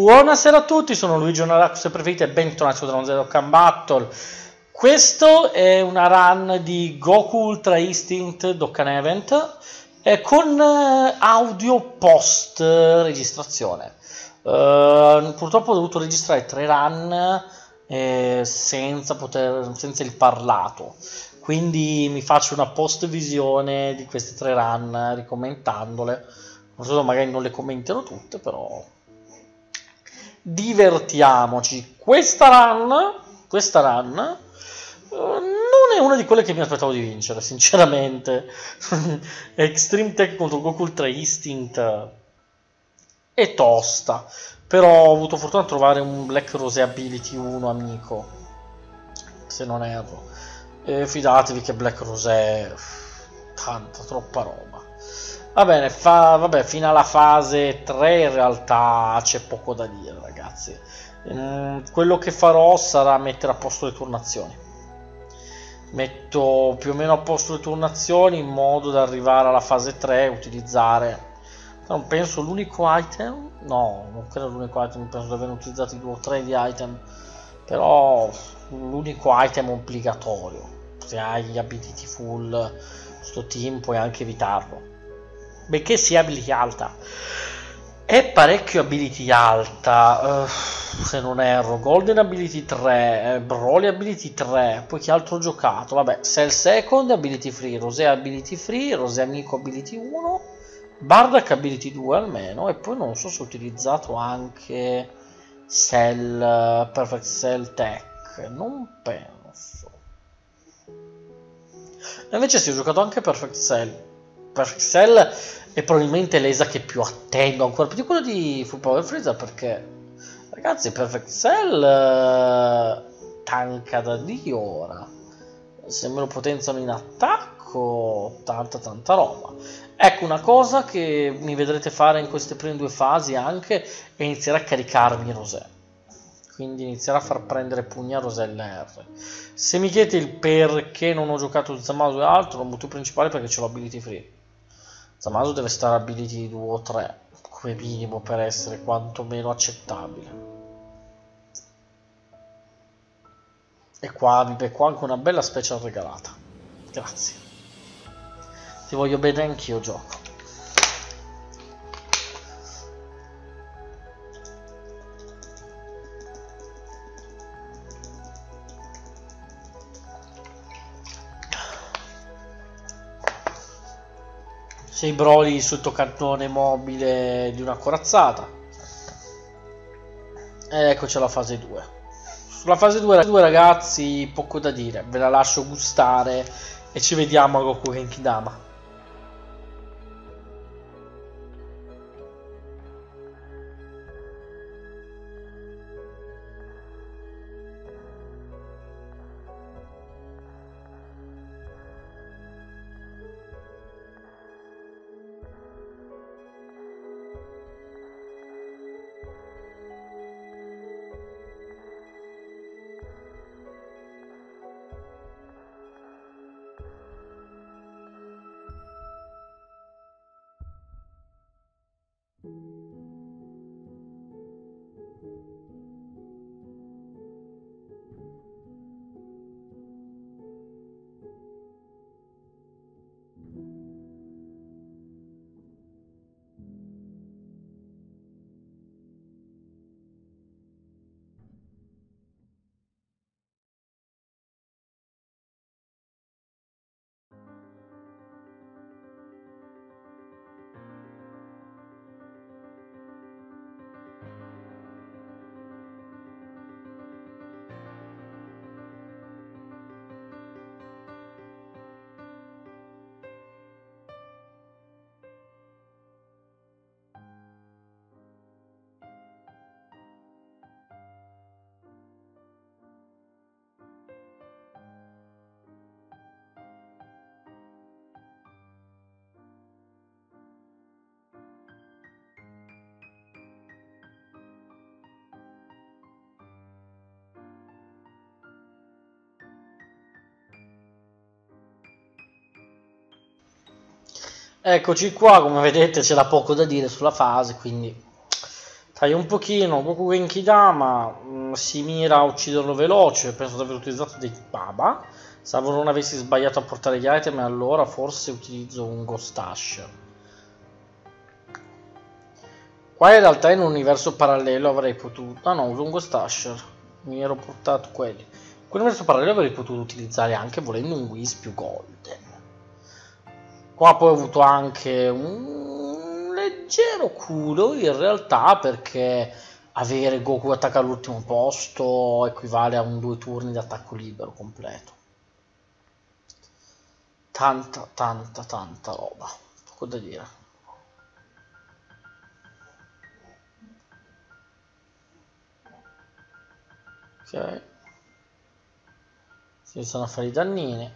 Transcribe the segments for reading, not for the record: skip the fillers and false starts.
Buonasera a tutti, sono Luigi Onarax preferite e bentornati su Dragon Zero Dokkan Battle. Questo è una run di Goku Ultra Instinct Dokkan Event con audio post registrazione. Purtroppo ho dovuto registrare 3 run senza il parlato, quindi mi faccio una post visione di queste 3 run ricommentandole. Magari non le commenterò tutte, però divertiamoci. Questa run non è una di quelle che mi aspettavo di vincere, sinceramente. Extreme Tech contro Goku Ultra Instinct è tosta, però ho avuto fortuna a trovare un Black Rose Ability 1 amico, se non erro. Fidatevi che Black Rose è tanta, troppa roba. Va bene, vabbè, fino alla fase 3 in realtà c'è poco da dire, ragazzi. Quello che farò sarà mettere a posto le turnazioni. Metto più o meno a posto le turnazioni in modo da arrivare alla fase 3 e utilizzare, non penso l'unico item, no, non credo l'unico item, penso di aver utilizzato 2 o 3 di item, però l'unico item obbligatorio. Se hai gli ability full sto team puoi anche evitarlo, benché sia ability alta. È parecchio ability alta, se non erro. Golden ability 3, Broly ability 3, poi che altro ho giocato? Vabbè, Cell Second ability free, Rosé ability free, Rosé amico ability 1, Bardock ability 2 almeno, e poi non so se ho utilizzato anche Cell, Perfect Cell Tech, non penso. Invece sì, ho giocato anche Perfect Cell. Perfect Cell è probabilmente l'esa che più attendo, ancora più di quello di Full Power Freezer, perché ragazzi Perfect Cell tanca da Dio ora. Se me lo potenziano in attacco, tanta roba. Ecco, una cosa che mi vedrete fare in queste prime 2 fasi anche è iniziare a caricarmi Rosé, quindi iniziare a far prendere pugni a Rosé LR. Se mi chiedete il perché non ho giocato Zamasu e altro, il motivo principale è perché ce l'ho ability free. Zamasu deve stare ability 2 o 3 come minimo per essere quantomeno accettabile. E qua mi becco anche una bella special regalata. Grazie. Ti voglio bene anch'io, gioco. Sei Broly sul tuo cannone mobile di una corazzata. Ed eccoci alla fase 2. Sulla fase 2 ragazzi poco da dire, ve la lascio gustare e ci vediamo a Goku Genkidama. Eccoci qua, come vedete c'era poco da dire sulla fase, quindi Fai un pochino, Goku Genkidama si mira a ucciderlo veloce, penso di aver utilizzato dei Baba, salvo non avessi sbagliato a portare gli item, allora forse utilizzo un Ghost Dash. Qua in realtà in un universo parallelo avrei potuto... Ah no, uso un Ghost Dash, mi ero portato quelli. In quell'universo parallelo avrei potuto utilizzare anche volendo un Whis più Golden. Qua poi ho avuto anche un leggero culo in realtà, perché avere Goku attacca all'ultimo posto equivale a un 2 turni di attacco libero completo. Tanta roba, poco da dire. Ok, si iniziano a fare i dannini.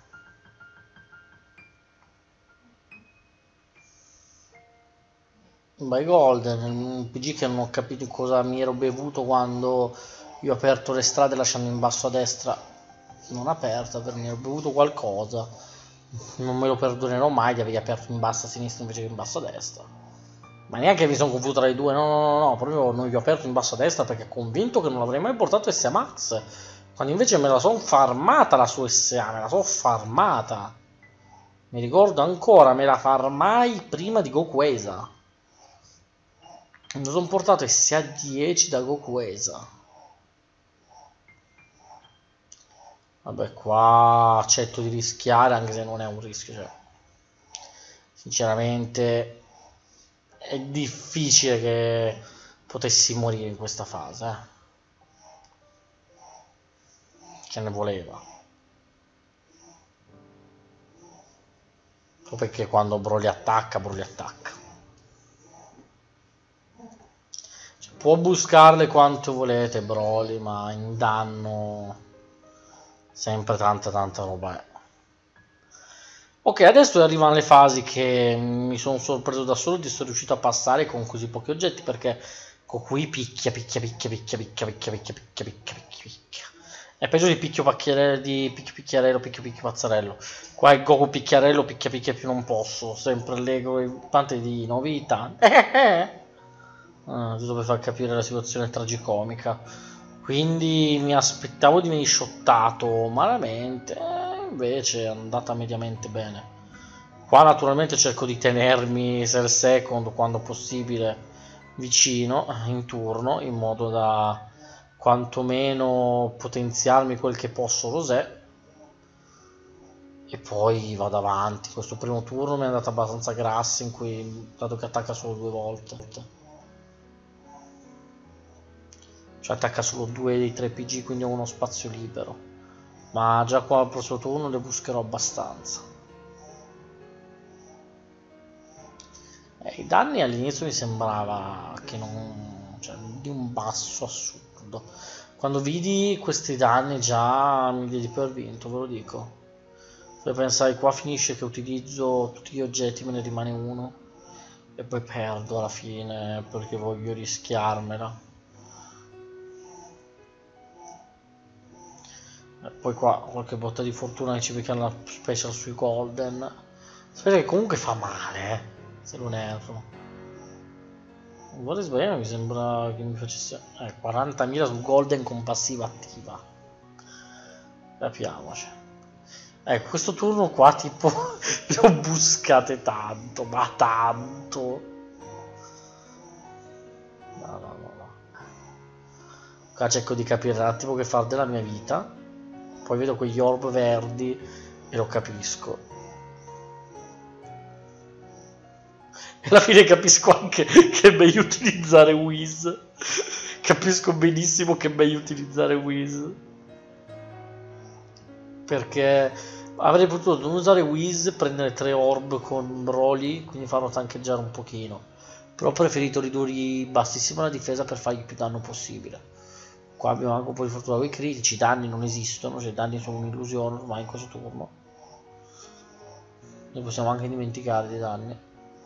By Golden, un PG che non ho capito cosa mi ero bevuto quando io ho aperto le strade lasciando in basso a destra non aperta, per me ero bevuto qualcosa, non me lo perdonerò mai di averli aperto in basso a sinistra invece che in basso a destra, ma neanche mi sono confuso tra i due, no, proprio non gli ho aperto in basso a destra perché convinto che non l'avrei mai portato SA Max, quando invece me la sono farmata la sua SA, me la sono farmata, mi ricordo ancora, me la farmai prima di Gokuesa. Mi sono portato SA10 da Gokuesa. Vabbè, qua accetto di rischiare, anche se non è un rischio. Cioè, sinceramente, è difficile che potessi morire in questa fase. Ce ne voleva. Solo perché quando Broly attacca, Broly attacca. Può buscarle quanto volete Broly, ma in danno sempre tanta roba è. Ok, adesso arrivano le fasi che mi sono sorpreso da solo di essere riuscito a passare con così pochi oggetti, perché qui picchia. È peggio di picchio pacchiarello, di picchio pazzarello. Qua è Goku picchiarello, picchia più non posso, sempre l'ego tante di novità. Giusto per far capire la situazione tragicomica. Quindi mi aspettavo di venire shottato malamente, invece è andata mediamente bene. Qua naturalmente cerco di tenermi Cell Second quando possibile vicino in turno, in modo da quantomeno potenziarmi quel che posso Rosé. E poi vado avanti. Questo primo turno mi è andata abbastanza grassa, in cui dato che attacca solo 2 volte. Cioè attacca solo 2 dei 3 PG, quindi ho uno spazio libero. Ma già qua al prossimo turno le buscherò abbastanza. I danni all'inizio mi sembrava che non... cioè di un basso assurdo. Quando vidi questi danni già mi diedi per vinto, ve lo dico. Poi pensai qua finisce che utilizzo tutti gli oggetti, me ne rimane uno. E poi perdo alla fine perché voglio rischiarmela. Poi qua qualche botta di fortuna che ci becchiamo la special sui golden. Aspetta che comunque fa male, se non erro. Non vorrei sbagliare, mi sembra che mi facesse 40.000 su golden con passiva attiva. Capiamoci. Ecco, questo turno qua tipo le ho buscate tanto, ma tanto. No. Qua cerco di capire un attimo che fare della mia vita. Poi vedo quegli orb verdi e lo capisco. E alla fine capisco anche che è meglio utilizzare Whis. Capisco benissimo che è meglio utilizzare Whis. Perché avrei potuto non usare Whis, prendere 3 orb con Broly, quindi farlo tancheggiare un pochino. Però ho preferito ridurre bassissima la difesa per fargli più danno possibile. Qua abbiamo anche un po' di fortuna con i critici, i danni non esistono, cioè i danni sono un'illusione ormai in questo turno. Noi possiamo anche dimenticare dei danni.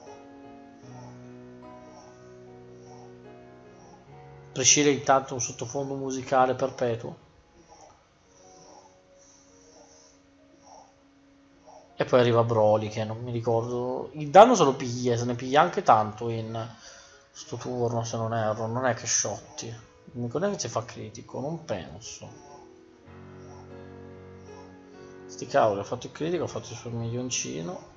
Prescire intanto un sottofondo musicale perpetuo. E poi arriva Broly che non mi ricordo. Il danno se lo piglia, se ne piglia anche tanto in sto turno, se non erro. Non è che shotti. Mi connetti se fa critico, non penso. Sti cavoli, ho fatto il critico, ho fatto il suo milioncino.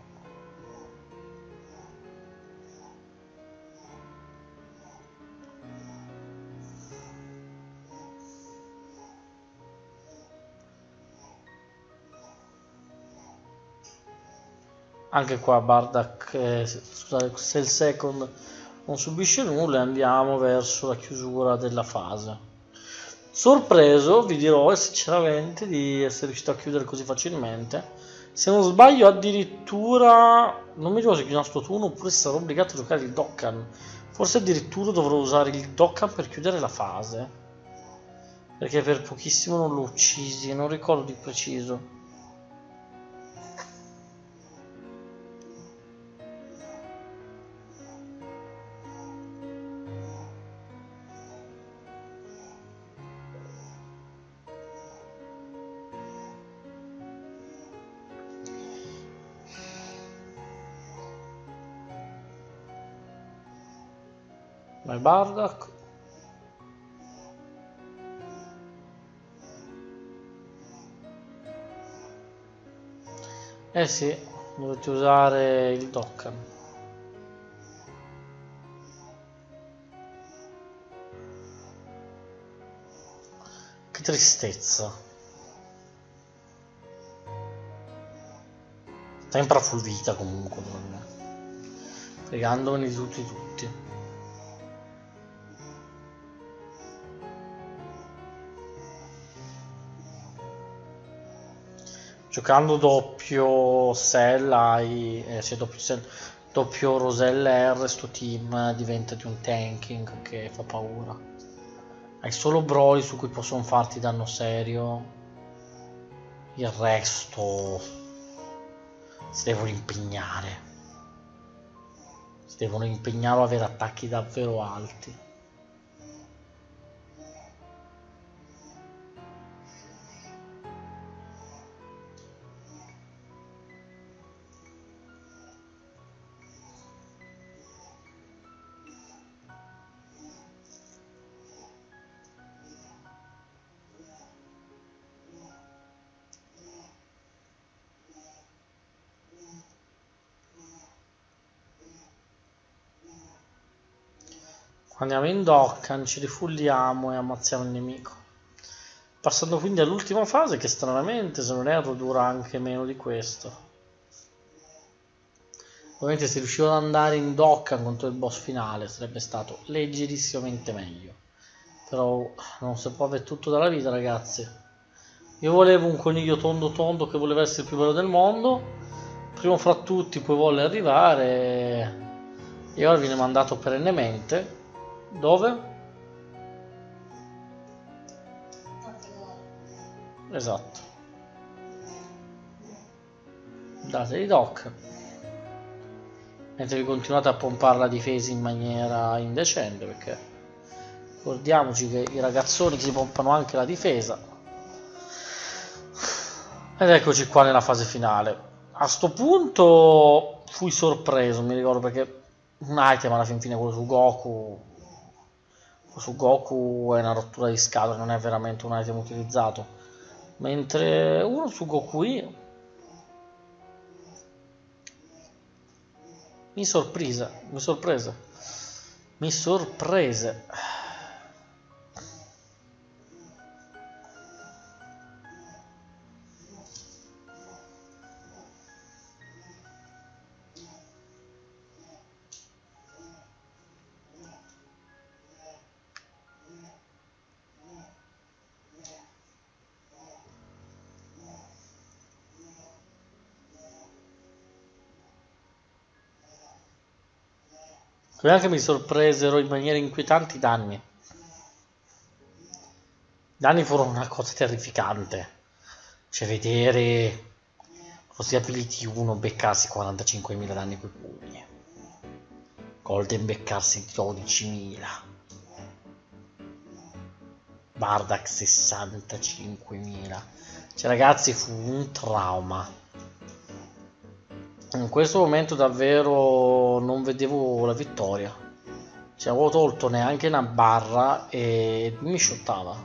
Anche qua Bardak, scusate, se il second non subisce nulla, andiamo verso la chiusura della fase. Sorpreso, vi dirò sinceramente, di essere riuscito a chiudere così facilmente. Se non sbaglio addirittura, non mi ricordo se chiudo sto turno oppure sarò obbligato a giocare il Dokkan. Forse addirittura dovrò usare il Dokkan per chiudere la fase, perché per pochissimo non l'ho uccisi, non ricordo di preciso. Ma il Bardak eh sì, dovete usare il Dokkan. Che tristezza. Sempre a full vita comunque, fregandomene di tutti. Giocando doppio Cell hai, cioè doppio Rosella R, sto team diventa di un tanking che fa paura. Hai solo Broly su cui possono farti danno serio, il resto si devono impegnare. Si devono impegnare a avere attacchi davvero alti. Andiamo in Dokkan, ci rifulliamo e ammazziamo il nemico. Passando quindi all'ultima fase che stranamente, se non erro, dura anche meno di questo. Ovviamente se riuscivo ad andare in Dokkan contro il boss finale sarebbe stato leggerissimamente meglio. Però non si può avere tutto dalla vita, ragazzi. Io volevo un coniglio tondo tondo che voleva essere il più bello del mondo. Primo fra tutti poi volle arrivare e ora viene mandato perennemente. Dove? Esatto. Date di doc. Mentre vi continuate a pompare la difesa in maniera indecente, perché ricordiamoci che i ragazzoni si pompano anche la difesa. Ed eccoci qua nella fase finale. A sto punto fui sorpreso, mi ricordo, perché un item alla fine quello su Goku è una rottura di scatole, non è veramente un item utilizzato, mentre uno su Goku mi sorprese. Come anche mi sorpresero in maniera inquietante i danni. I danni furono una cosa terrificante. Cioè vedere così ability 1 beccarsi 45.000 danni coi pugni. Golden beccarsi 12.000. Bardak 65.000. Cioè ragazzi, fu un trauma. In questo momento davvero non vedevo la vittoria. Cioè avevo tolto neanche una barra e mi shottava.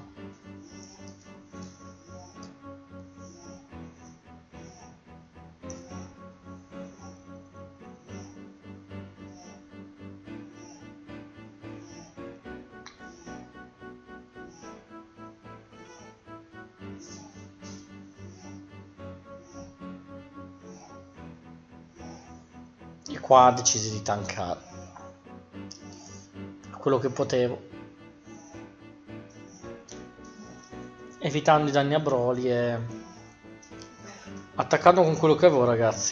E qua decisi di tankare quello che potevo, evitando i danni a Broly e attaccando con quello che avevo, ragazzi.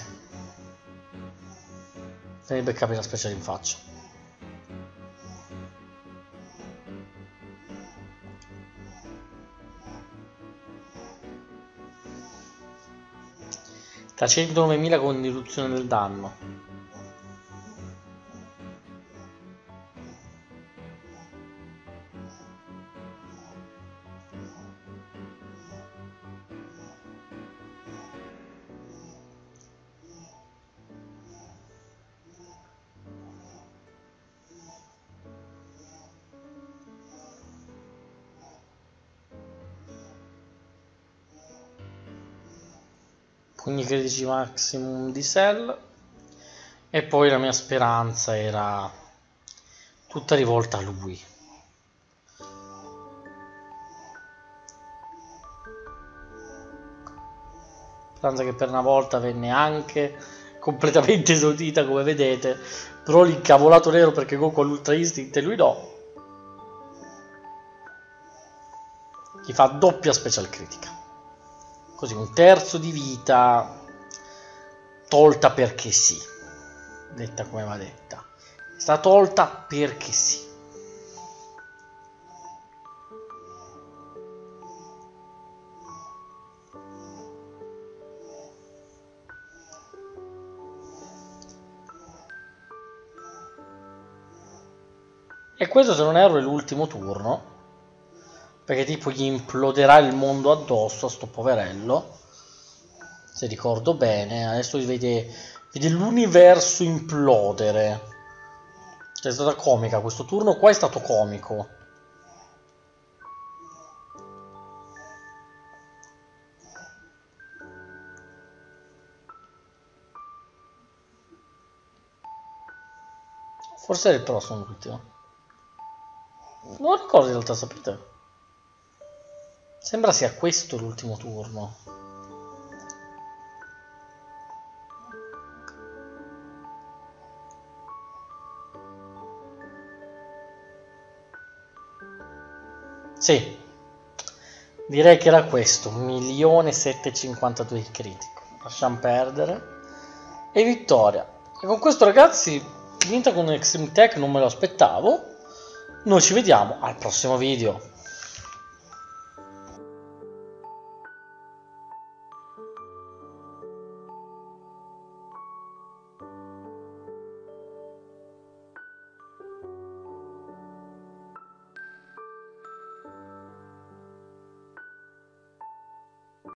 E beccavi la speciale in faccia. Da 109.000 con riduzione del danno. Pugni critici maximum di Cell. E poi la mia speranza era tutta rivolta a lui. Speranza che per una volta venne anche completamente esaudita, come vedete. Però l'incavolato nero perché Goku ha l'Ultra Instinct e lui no. Gli fa doppia special critica. Così un terzo di vita tolta perché sì. Detta come va detta. È stata tolta perché sì. E questo, se non erro, è l'ultimo turno. Perché tipo gli imploderà il mondo addosso a sto poverello. Se ricordo bene. Adesso vede l'universo implodere. È stata comica questo turno qua, è stato comico. Forse è il prossimo l'ultimo. Non ricordo in realtà, sapete? Sembra sia questo l'ultimo turno. Sì, direi che era questo. 1.752.000 di critico. Lasciamo perdere. E vittoria. E con questo, ragazzi, vinta con un Extreme Tech, non me lo aspettavo. Noi ci vediamo al prossimo video.